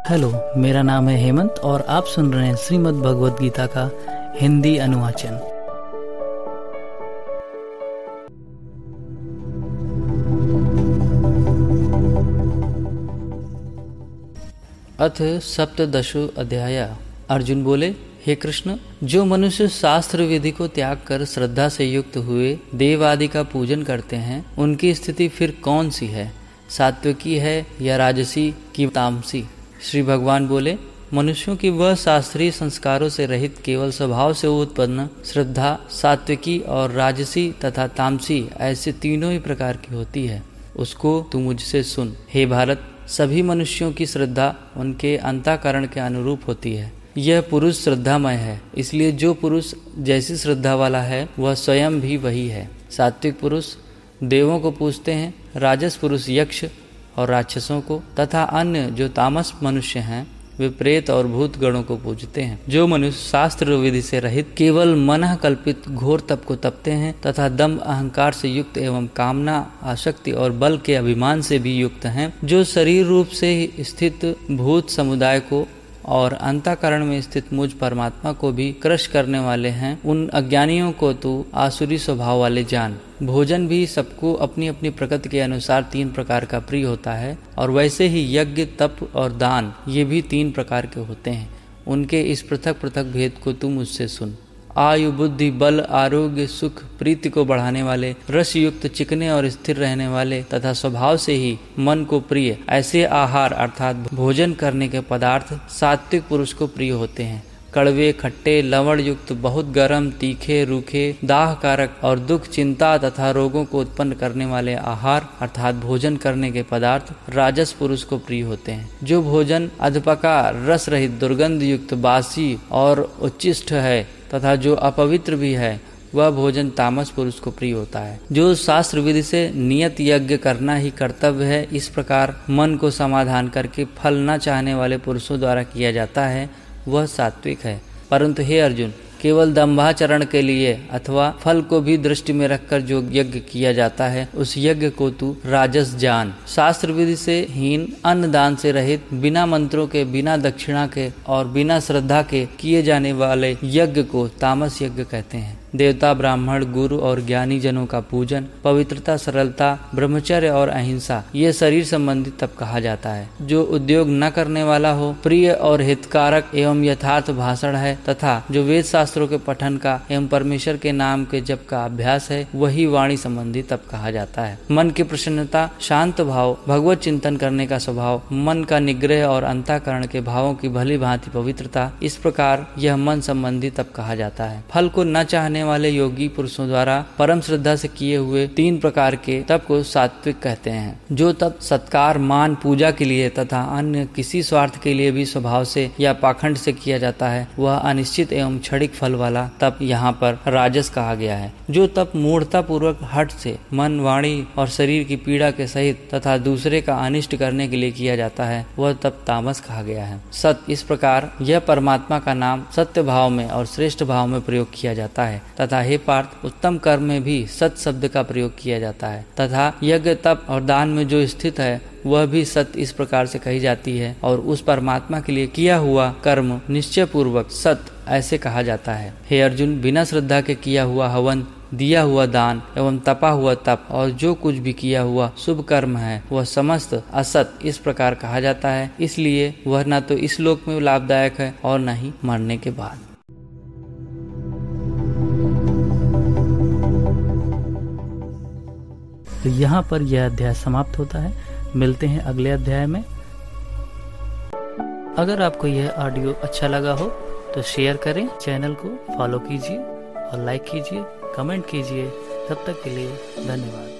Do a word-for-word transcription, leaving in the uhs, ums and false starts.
Hello, मेरा नाम है हेमंत और आप सुन रहे हैं श्रीमद् भगवद गीता का हिंदी अनुवाचन। अथ सप्तदशो अध्याय। अर्जुन बोले, हे कृष्ण, जो मनुष्य शास्त्र विधि को त्याग कर श्रद्धा से युक्त हुए देव आदि का पूजन करते हैं, उनकी स्थिति फिर कौन सी है? सात्विकी है या राजसी की तामसी? श्री भगवान बोले, मनुष्यों की वह शास्त्रीय संस्कारों से रहित केवल स्वभाव से उत्पन्न श्रद्धा सात्विकी और राजसी तथा तामसी ऐसे तीनों ही प्रकार की होती है। उसको तू मुझसे सुन। हे भारत, सभी मनुष्यों की श्रद्धा उनके अंतःकरण के अनुरूप होती है। यह पुरुष श्रद्धामय है, इसलिए जो पुरुष जैसी श्रद्धा वाला है वह स्वयं भी वही है। सात्विक पुरुष देवों को पूजते हैं, राजस पुरुष यक्ष और राक्षसों को तथा अन्य जो तामस मनुष्य हैं वे प्रेत और भूत गणों को पूजते हैं। जो मनुष्य शास्त्र विधि से रहित केवल मन कल्पित घोर तप को तपते हैं तथा दम अहंकार से युक्त एवं कामना आसक्ति और बल के अभिमान से भी युक्त हैं, जो शरीर रूप से स्थित भूत समुदाय को और अंतःकरण में स्थित मुझ परमात्मा को भी क्रश करने वाले हैं, उन अज्ञानियों को तू आसुरी स्वभाव वाले जान। भोजन भी सबको अपनी अपनी प्रकृति के अनुसार तीन प्रकार का प्रिय होता है, और वैसे ही यज्ञ, तप और दान ये भी तीन प्रकार के होते हैं। उनके इस पृथक पृथक भेद को तू मुझसे सुन। आयु, बुद्धि, बल, आरोग्य, सुख, प्रीति को बढ़ाने वाले, रस युक्त, चिकने और स्थिर रहने वाले तथा स्वभाव से ही मन को प्रिय ऐसे आहार अर्थात भोजन करने के पदार्थ सात्विक पुरुष को प्रिय होते हैं। कड़वे, खट्टे, लवण युक्त, बहुत गर्म, तीखे, रूखे, दाह कारक और दुख, चिंता तथा रोगों को उत्पन्न करने वाले आहार अर्थात भोजन करने के पदार्थ राजस पुरुष को प्रिय होते हैं। जो भोजन अधपका, रस रहित, दुर्गंध युक्त, बासी और उच्छिष्ट है तथा जो अपवित्र भी है, वह भोजन तामस पुरुष को प्रिय होता है। जो शास्त्र विधि से नियत यज्ञ करना ही कर्तव्य है, इस प्रकार मन को समाधान करके फल न चाहने वाले पुरुषों द्वारा किया जाता है, वह सात्विक है। परंतु हे अर्जुन, केवल दंभाचरण के लिए अथवा फल को भी दृष्टि में रखकर जो यज्ञ किया जाता है, उस यज्ञ को तू राजस जान। शास्त्र विधि से हीन, अन्न दान से रहित, बिना मंत्रों के, बिना दक्षिणा के और बिना श्रद्धा के किए जाने वाले यज्ञ को तामस यज्ञ कहते हैं। देवता, ब्राह्मण, गुरु और ज्ञानी जनों का पूजन, पवित्रता, सरलता, ब्रह्मचर्य और अहिंसा ये शरीर संबंधी तप कहा जाता है। जो उद्योग न करने वाला हो, प्रिय और हितकारक एवं यथार्थ भाषण है तथा जो वेद शास्त्रों के पठन का एवं परमेश्वर के नाम के जप का अभ्यास है, वही वाणी संबंधी तप कहा जाता है। मन की प्रसन्नता, शांत भाव, भगवत चिंतन करने का स्वभाव, मन का निग्रह और अंतःकरण के भावों की भली भांति पवित्रता, इस प्रकार यह मन संबंधी तप कहा जाता है। फल को न चाहने वाले योगी पुरुषों द्वारा परम श्रद्धा से किए हुए तीन प्रकार के तप को सात्विक कहते हैं। जो तप सत्कार, मान, पूजा के लिए तथा अन्य किसी स्वार्थ के लिए भी स्वभाव से या पाखंड से किया जाता है, वह अनिश्चित एवं क्षणिक फल वाला तप यहाँ पर राजस कहा गया है। जो तप मूढ़ता पूर्वक हठ से मन, वाणी और शरीर की पीड़ा के सहित तथा दूसरे का अनिष्ट करने के लिए किया जाता है, वह तप तामस कहा गया है। सत, इस प्रकार यह परमात्मा का नाम सत्य भाव में और श्रेष्ठ भाव में प्रयोग किया जाता है तथा हे पार्थ, उत्तम कर्म में भी सत शब्द का प्रयोग किया जाता है तथा यज्ञ, तप और दान में जो स्थित है वह भी सत इस प्रकार से कही जाती है, और उस परमात्मा के लिए किया हुआ कर्म निश्चय पूर्वक सत ऐसे कहा जाता है। हे अर्जुन, बिना श्रद्धा के किया हुआ हवन, दिया हुआ दान एवं तपा हुआ तप और जो कुछ भी किया हुआ शुभ कर्म है, वह समस्त असत इस प्रकार कहा जाता है। इसलिए वह न तो इस लोक में लाभदायक है और न ही मरने के बाद। तो यहाँ पर यह अध्याय समाप्त होता है। मिलते हैं अगले अध्याय में। अगर आपको यह ऑडियो अच्छा लगा हो तो शेयर करें, चैनल को फॉलो कीजिए और लाइक कीजिए, कमेंट कीजिए। तब तक के लिए धन्यवाद।